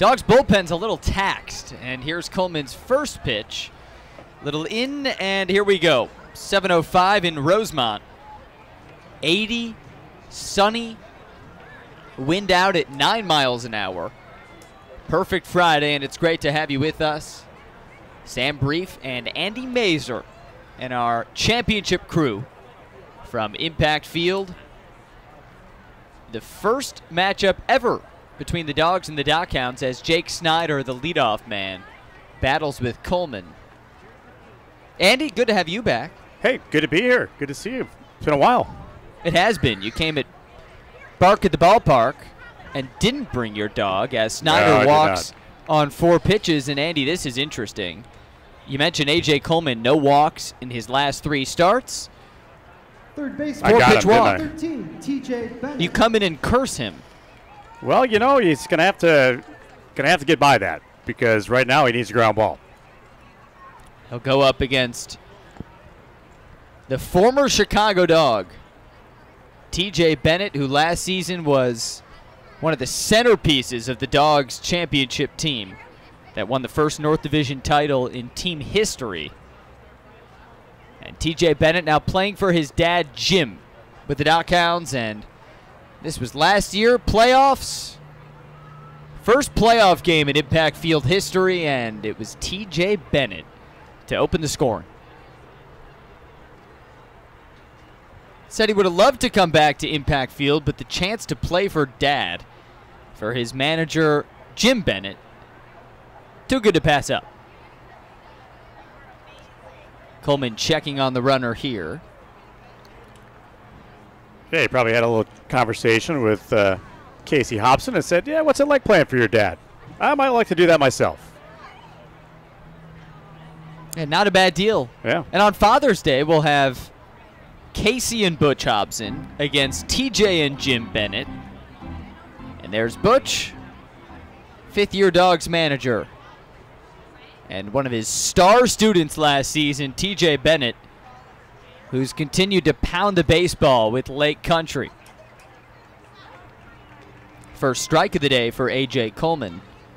Dogs bullpen's a little taxed, and here's Coleman's first pitch. Little in, and here we go. 7:05 in Rosemont. 80, sunny, wind out at 9 miles an hour. Perfect Friday, and it's great to have you with us. Sam Brief and Andy Mazer and our championship crew from Impact Field. The first matchup ever between the Dogs and the Dockhounds as Jake Snyder, the leadoff man, battles with Coleman. Andy, good to have you back. Hey, good to be here. Good to see you. It's been a while. It has been. You came at Bark at the Ballpark and didn't bring your dog as Snyder walks on 4 pitches. And Andy, this is interesting. You mentioned A.J. Coleman, no walks in his last 3 starts. Third base, 4-pitch walk. 13, T.J. Bennett. You come in and curse him. Well, you know, he's gonna have to get by that because right now he needs a ground ball. He'll go up against the former Chicago Dog, T.J. Bennett, who last season was one of the centerpieces of the Dogs championship team that won the first North Division title in team history. And T.J. Bennett now playing for his dad, Jim, with the Dockhounds, and this was last year, playoffs. First playoff game in Impact Field history, and it was T.J. Bennett to open the scoring. Said he would have loved to come back to Impact Field, but the chance to play for Dad, for his manager, Jim Bennett, too good to pass up. Coleman checking on the runner here. Yeah, he probably had a little conversation with Casey Hobson and said, yeah, what's it like playing for your dad? I might like to do that myself. And not a bad deal. Yeah. And on Father's Day, we'll have Casey and Butch Hobson against TJ and Jim Bennett. And there's Butch, 5th-year Dogs manager. And one of his star students last season, TJ Bennett, who's continued to pound the baseball with Lake Country. First strike of the day for A.J. Coleman.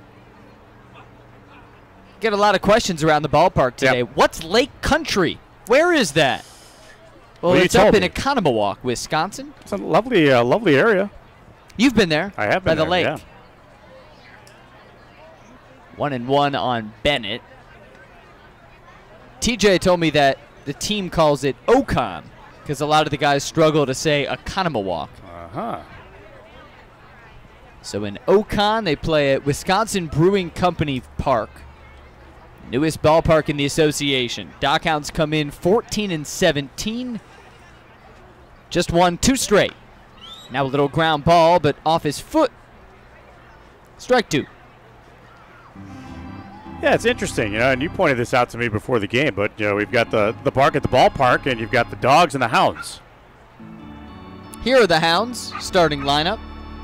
Get a lot of questions around the ballpark today. Yep. What's Lake Country? Where is that? Well, Well, it's up in Economowoc, Wisconsin. It's a lovely, lovely area. You've been there. I have by been the there, lake. yeah. 1-1 on Bennett. TJ told me that the team calls it Ocon because a lot of the guys struggle to say Economowoc. Uh-huh. So in Ocon, they play at Wisconsin Brewing Company Park, newest ballpark in the association. Dockhounds come in 14-17, just won 2 straight. Now a little ground ball, but off his foot. Strike 2. Yeah, it's interesting, you know, and you pointed this out to me before the game, but, you know, we've got the park at the ballpark, and you've got the Dogs and the Hounds. Here are the Hounds, starting lineup.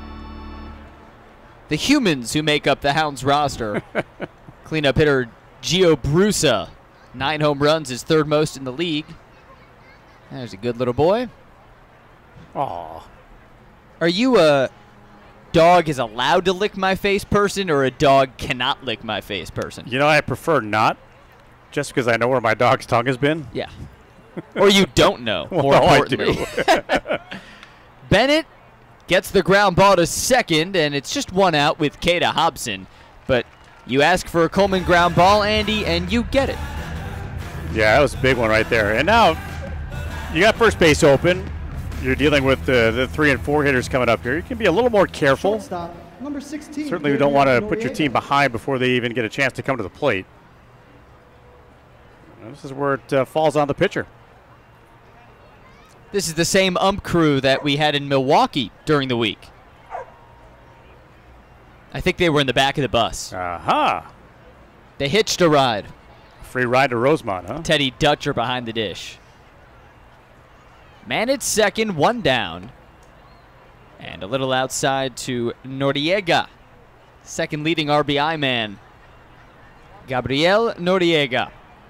The humans who make up the Hounds roster. Cleanup hitter Gio Brusa, 9 home runs, his 3rd most in the league. There's a good little boy. Aw. Are you a dog is allowed to lick my face person or a dog cannot lick my face person? You know, I prefer not, just because I know where my dog's tongue has been. Yeah. Or you don't know, more Well, I importantly. do. Bennett gets the ground ball to second, and it's just 1 out with Kata Hobson. But you ask for a Coleman ground ball, Andy, and you get it. Yeah, that was a big one right there. And now you got first base open. You're dealing with the 3 and 4 hitters coming up here. You can be a little more careful. Shortstop, number 16. Certainly we don't want to put your team behind before they even get a chance to come to the plate. And this is where it falls on the pitcher. This is the same ump crew that we had in Milwaukee during the week. I think they were in the back of the bus. Aha. They hitched a ride. Free ride to Rosemont, huh? Teddy Dutcher behind the dish. Man at second, 1 down. And a little outside to Noriega. Second leading RBI man, Gabriel Noriega.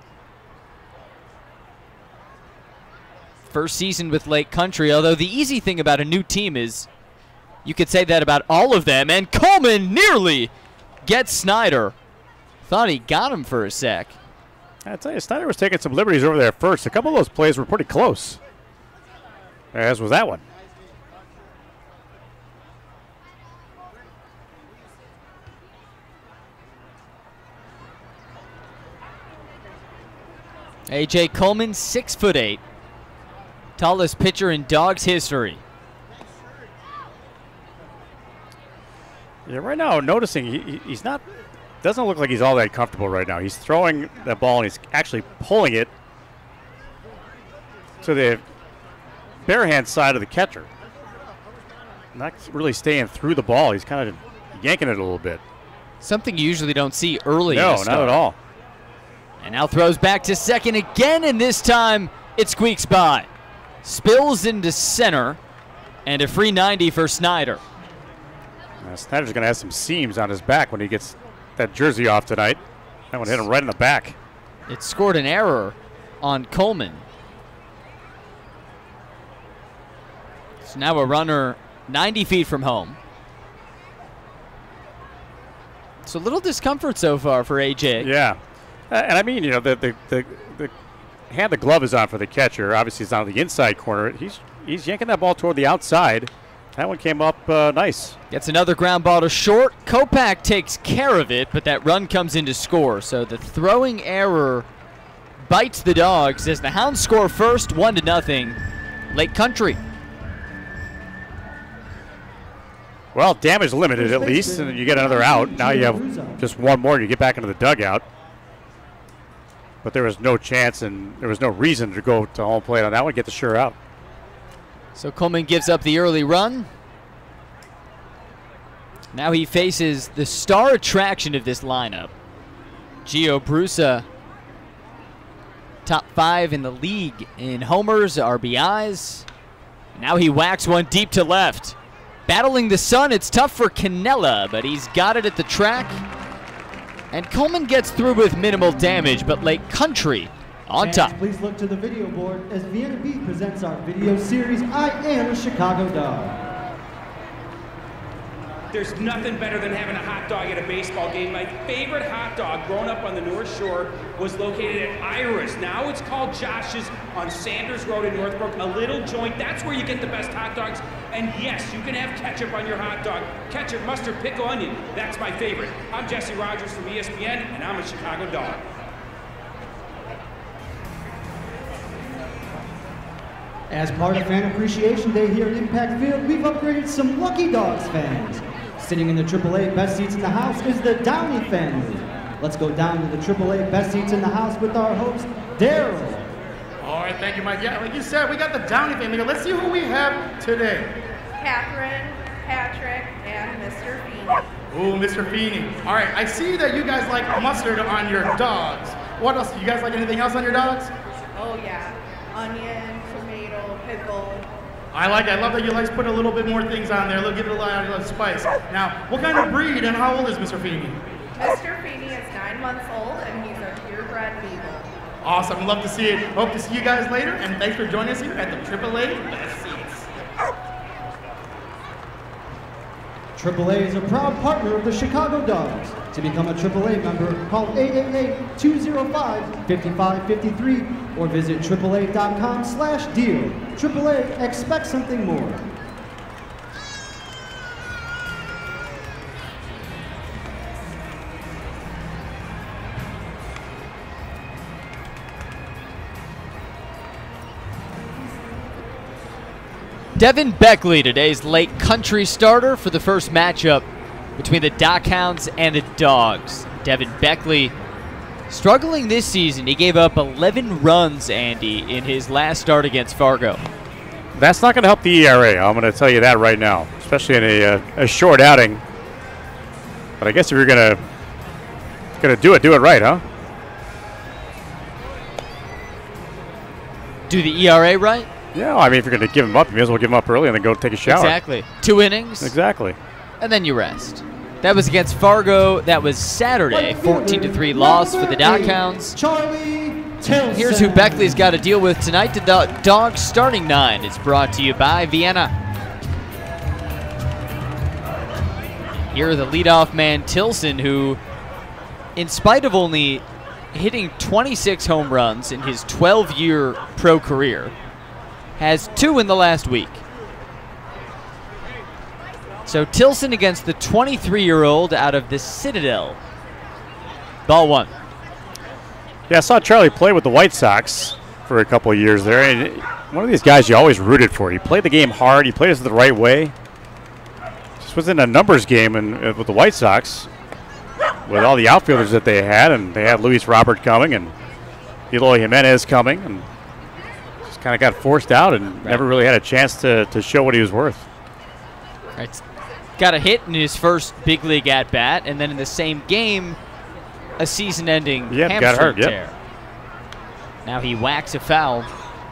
First season with Lake Country, although the easy thing about a new team is you could say that about all of them, and Coleman nearly gets Snyder. Thought he got him for a sec. I tell you, Snyder was taking some liberties over there first. A couple of those plays were pretty close, as was that one. A.J. Coleman, 6'8", tallest pitcher in Dogs history. Yeah, right now, noticing he's not, doesn't look like he's all that comfortable right now. He's throwing that ball and he's actually pulling it to the bare hand side of the catcher. Not really staying through the ball. He's kind of yanking it a little bit. Something you usually don't see early. No, not at all. And now throws back to second again, and this time it squeaks by. Spills into center, and a free 90 for Snyder. Snyder's going to have some seams on his back when he gets that jersey off tonight. That one hit him right in the back. It scored an error on Coleman. So now a runner 90 feet from home. So a little discomfort so far for AJ. Yeah. And I mean, you know, the hand the glove is on for the catcher. Obviously, it's on the inside corner. He's yanking that ball toward the outside. That one came up nice. Gets another ground ball to short. Kopak takes care of it, but that run comes in to score. So the throwing error bites the Dogs as the Hounds score first, 1-0, Lake Country. Well, damage limited at least, and you get another out. Now you have just one more, and you get back into the dugout. But there was no chance, and there was no reason to go to home plate on that one, get the sure out. So Coleman gives up the early run. Now he faces the star attraction of this lineup, Gio Brusa, top 5 in the league in homers, RBIs. Now he whacks one deep to left. Battling the sun, it's tough for Cannella, but he's got it at the track. And Coleman gets through with minimal damage, but Lake Country on Fans, top. please look to the video board as Vienna Beat presents our video series, I Am a Chicago Dog. There's nothing better than having a hot dog at a baseball game. My favorite hot dog growing up on the North Shore was located at Iris. Now it's called Josh's on Sanders Road in Northbrook, a little joint. That's where you get the best hot dogs. And yes, you can have ketchup on your hot dog. Ketchup, mustard, pickle, onion. That's my favorite. I'm Jesse Rogers from ESPN, and I'm a Chicago Dog. As part of Fan Appreciation Day here at Impact Field, we've upgraded some Lucky Dogs fans. Sitting in the AAA best seats in the house is the Downey family. Let's go down to the AAA best seats in the house with our host, Daryl. All right, thank you, Mike. Yeah, like you said, we got the Downey family. Let's see who we have today. Catherine, Patrick, and Mr. Feeney. Ooh, Mr. Feeney. All right, I see that you guys like mustard on your dogs. What else? You guys like anything else on your dogs? Oh yeah, onion, tomato, pickle. I like it. I love that you like to put a little bit more things on there. Give it a lot of spice. Now, what kind of breed and how old is Mr. Feeney? Mr. Feeney is 9 months old and he's a purebred beagle. Awesome. Love to see it. Hope to see you guys later. And thanks for joining us here at the AAA Best Seats. AAA is a proud partner of the Chicago Dogs. To become a AAA member, call 888-205-5553 or visit AAA.com/deal. AAA, expect something more. Devin Beckley, today's Lake Country starter for the first matchup between the Dockhounds and the Dogs. Devin Beckley struggling this season. He gave up 11 runs, Andy, in his last start against Fargo. That's not going to help the ERA. I'm going to tell you that right now, especially in a short outing. But I guess if you're going to do it right, huh? Do the ERA right? Yeah, I mean, if you're going to give him up, you may as well give him up early and then go take a shower. Exactly. 2 innings. Exactly. And then you rest. That was against Fargo. That was Saturday. 14-3 loss for the Dockhounds. Charlie Tilson. Here's who Beckley's got to deal with tonight. The Dogs starting 9 is brought to you by Vienna. Here, the leadoff man, Tilson, who, in spite of only hitting 26 home runs in his 12-year pro career, has 2 in the last week. So Tilson against the 23-year-old out of the Citadel. Ball 1. Yeah, I saw Charlie play with the White Sox for a couple of years there. And one of these guys you always rooted for. He played the game hard. He played it the right way. Just was in a numbers game with the White Sox with all the outfielders that they had. And they had Luis Robert coming and Eloy Jimenez coming. And just kind of got forced out and never really had a chance to show what he was worth. Right. Got a hit in his first big league at-bat, and then in the same game, a season-ending hamstring got hurt, tear. Now he whacks a foul.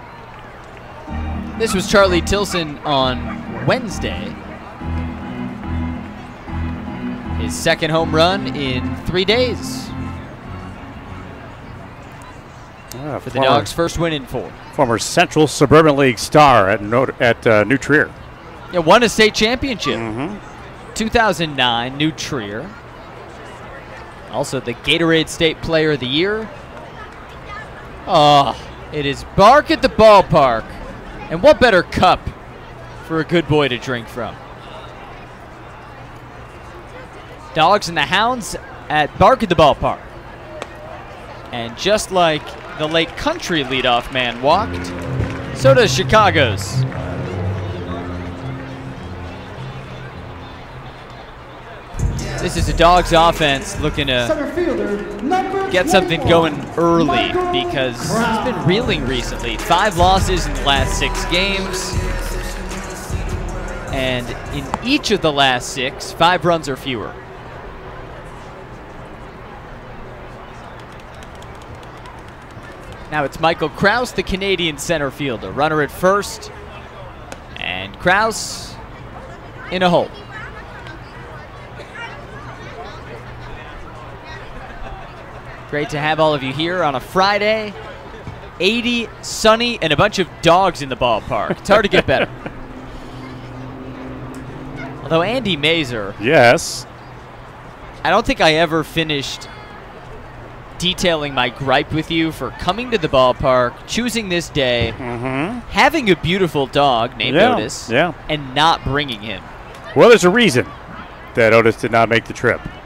This was Charlie Tilson on Wednesday. His second home run in 3 days. For the Dogs' first win in 4. Former Central Suburban League star at New Trier. Yeah, won a state championship. 2009, New Trier. Also the Gatorade State Player of the Year. Oh, it is Bark at the Ballpark. And what better cup for a good boy to drink from? Dogs and the Hounds at Bark at the Ballpark. And just like the Lake Country leadoff man walked, so does Chicago's. This is a Dogs offense looking to get something going early because he's been reeling recently. 5 losses in the last 6 games. And in each of the last 6, 5 runs or fewer. Now it's Michael Kraus, the Canadian center fielder. Runner at first. And Kraus in a hole. Great to have all of you here on a Friday. 80, sunny, and a bunch of dogs in the ballpark. It's hard to get better. Although Andy Mazer. Yes. I don't think I ever finished detailing my gripe with you for coming to the ballpark, choosing this day, having a beautiful dog named Otis, and not bringing him. Well, there's a reason that Otis did not make the trip.